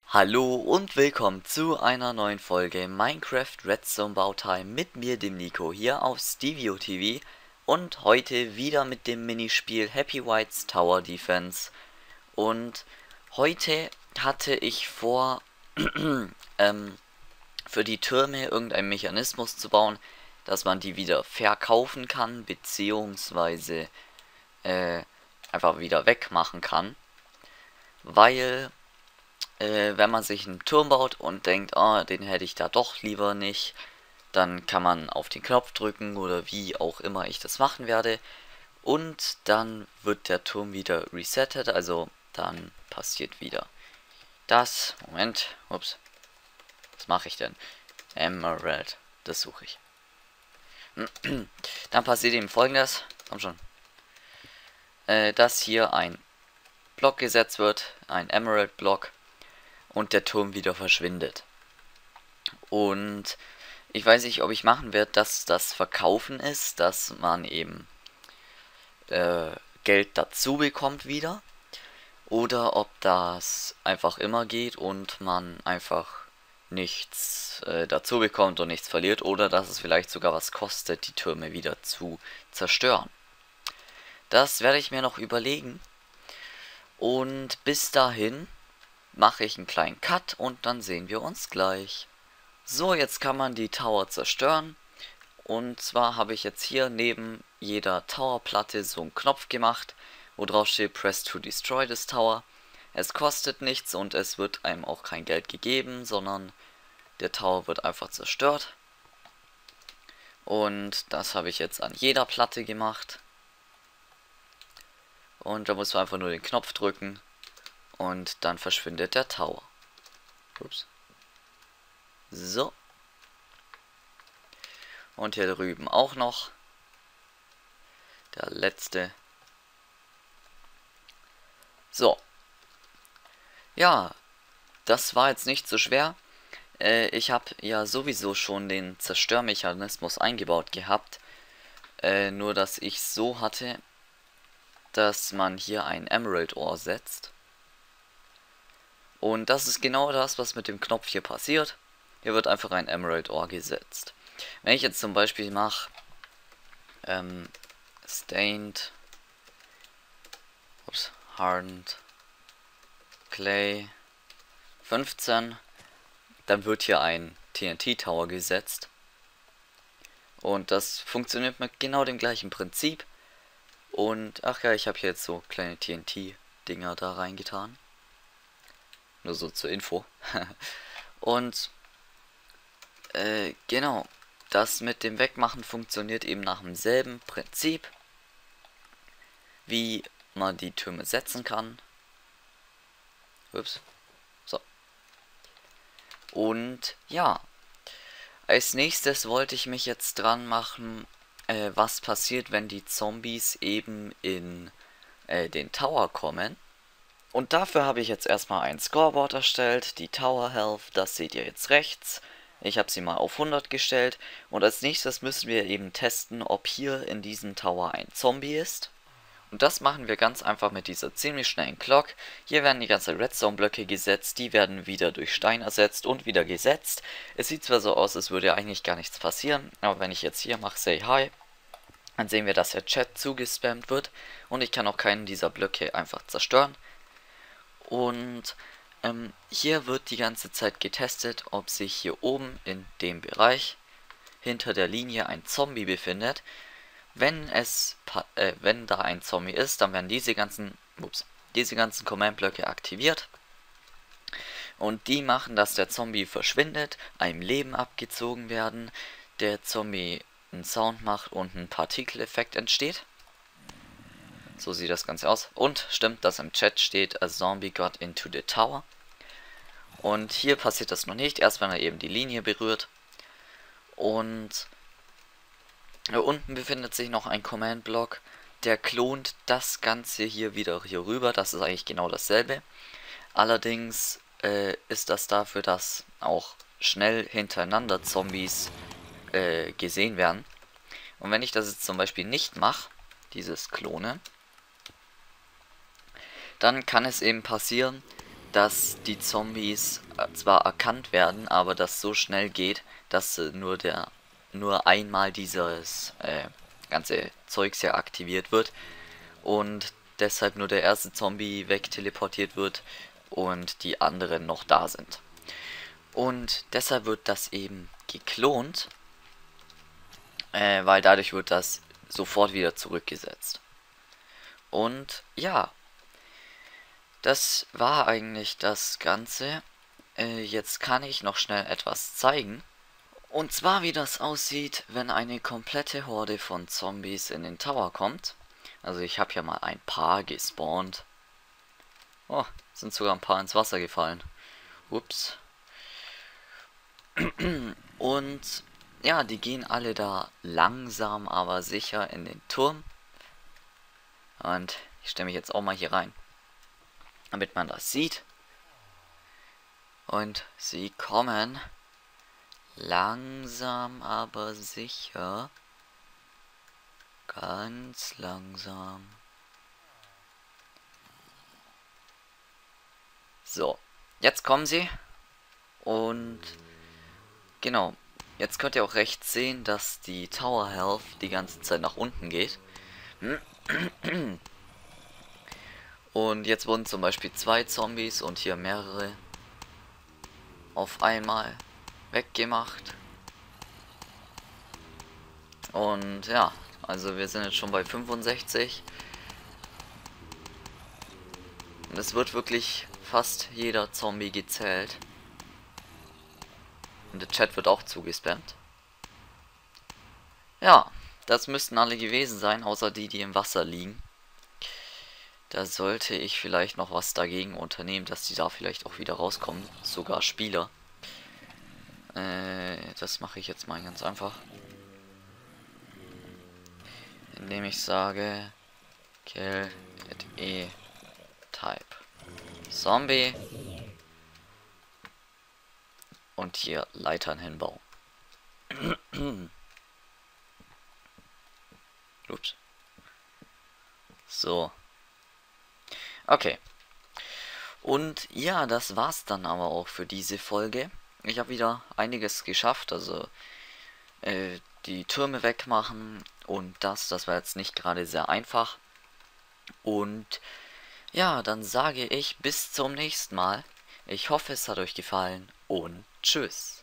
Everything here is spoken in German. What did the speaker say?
Hallo und willkommen zu einer neuen Folge Minecraft Redstone Bautime mit mir, dem Nico, hier auf Stevio TV und heute wieder mit dem Minispiel Happy Whites Tower Defense. Und heute hatte ich vor, für die Türme irgendeinen Mechanismus zu bauen, dass man die wieder verkaufen kann, beziehungsweise einfach wieder wegmachen kann, weil wenn man sich einen Turm baut und denkt, ah, den hätte ich da doch lieber nicht, dann kann man auf den Knopf drücken oder wie auch immer ich das machen werde. Und dann wird der Turm wieder resettet, also dann passiert wieder das. Moment, ups, was mache ich denn? Emerald, das suche ich. Dann passiert eben folgendes, komm schon, dass hier ein Block gesetzt wird, ein Emerald Block, und der Turm wieder verschwindet. Und ich weiß nicht, ob ich machen werde, dass das Verkaufen ist, dass man eben Geld dazu bekommt wieder. Oder ob das einfach immer geht und man einfach nichts dazu bekommt und nichts verliert. Oder dass es vielleicht sogar was kostet, die Türme wieder zu zerstören. Das werde ich mir noch überlegen. Und bis dahin mache ich einen kleinen Cut und dann sehen wir uns gleich. So, jetzt kann man die Tower zerstören. Und zwar habe ich jetzt hier neben jeder Towerplatte so einen Knopf gemacht, wo drauf steht Press to destroy this tower. Es kostet nichts und es wird einem auch kein Geld gegeben, sondern der Tower wird einfach zerstört. Und das habe ich jetzt an jeder Platte gemacht. Und da muss man einfach nur den Knopf drücken. Und dann verschwindet der Tower. Ups. So. Und hier drüben auch noch. Der letzte. So. Ja, das war jetzt nicht so schwer. Ich habe ja sowieso schon den Zerstörmechanismus eingebaut gehabt. Nur dass ich so hatte, dass man hier ein Emerald Ore setzt. Und das ist genau das, was mit dem Knopf hier passiert. Hier wird einfach ein Emerald Ore gesetzt. Wenn ich jetzt zum Beispiel mache Stained Hardened Clay 15, dann wird hier ein TNT Tower gesetzt. Und das funktioniert mit genau dem gleichen Prinzip. Und ach ja, ich habe hier jetzt so kleine TNT Dinger da reingetan. Nur so zur Info. Und genau, das mit dem Wegmachen funktioniert eben nach demselben Prinzip, wie man die Türme setzen kann. Ups. So. Und ja, als nächstes wollte ich mich jetzt dran machen, was passiert, wenn die Zombies eben in den Tower kommen. Und dafür habe ich jetzt erstmal ein Scoreboard erstellt, die Tower Health, das seht ihr jetzt rechts. Ich habe sie mal auf 100 gestellt und als nächstes müssen wir eben testen, ob hier in diesem Tower ein Zombie ist. Und das machen wir ganz einfach mit dieser ziemlich schnellen Clock. Hier werden die ganzen Redstone-Blöcke gesetzt, die werden wieder durch Stein ersetzt und wieder gesetzt. Es sieht zwar so aus, als würde eigentlich gar nichts passieren, aber wenn ich jetzt hier mache Say Hi, dann sehen wir, dass der Chat zugespammt wird und ich kann auch keinen dieser Blöcke einfach zerstören. Und hier wird die ganze Zeit getestet, ob sich hier oben in dem Bereich hinter der Linie ein Zombie befindet. Wenn da ein Zombie ist, dann werden diese ganzen Command-Blöcke aktiviert. Und die machen, dass der Zombie verschwindet, einem Leben abgezogen werden, der Zombie einen Sound macht und ein Partikeleffekt entsteht. So sieht das Ganze aus. Und stimmt, dass im Chat steht, a zombie got into the tower. Und hier passiert das noch nicht, erst wenn er eben die Linie berührt. Und da unten befindet sich noch ein Command-Block, der klont das Ganze hier wieder hier rüber. Das ist eigentlich genau dasselbe. Allerdings ist das dafür, dass auch schnell hintereinander Zombies gesehen werden. Und wenn ich das jetzt zum Beispiel nicht mache, dieses Klonen, dann kann es eben passieren, dass die Zombies zwar erkannt werden, aber das so schnell geht, dass nur einmal dieses ganze Zeugs ja aktiviert wird und deshalb nur der erste Zombie wegteleportiert wird und die anderen noch da sind. Und deshalb wird das eben geklont, weil dadurch wird das sofort wieder zurückgesetzt. Und ja, das war eigentlich das Ganze. Jetzt kann ich noch schnell etwas zeigen. Und zwar, wie das aussieht, wenn eine komplette Horde von Zombies in den Tower kommt. Also ich habe ja mal ein paar gespawnt. Oh, sind sogar ein paar ins Wasser gefallen. Ups. Und ja, die gehen alle da langsam, aber sicher in den Turm. Und ich stelle mich jetzt auch mal hier rein, damit man das sieht. Und sie kommen langsam, aber sicher. Ganz langsam. So, jetzt kommen sie. Und genau, jetzt könnt ihr auch rechts sehen, dass die Tower Health die ganze Zeit nach unten geht. Und jetzt wurden zum Beispiel 2 Zombies und hier mehrere auf einmal weggemacht. Und ja, also wir sind jetzt schon bei 65. Und es wird wirklich fast jeder Zombie gezählt. Und der Chat wird auch zugespammt. Ja, das müssten alle gewesen sein, außer die, die im Wasser liegen. Da sollte ich vielleicht noch was dagegen unternehmen, dass die da vielleicht auch wieder rauskommen. Sogar Spieler. Das mache ich jetzt mal ganz einfach. Indem ich sage kill at type Zombie und hier Leitern hinbauen. Ups. So. Okay. Und ja, das war's dann aber auch für diese Folge. Ich habe wieder einiges geschafft, also die Türme wegmachen und das war jetzt nicht gerade sehr einfach. Und ja, dann sage ich bis zum nächsten Mal. Ich hoffe, es hat euch gefallen und tschüss.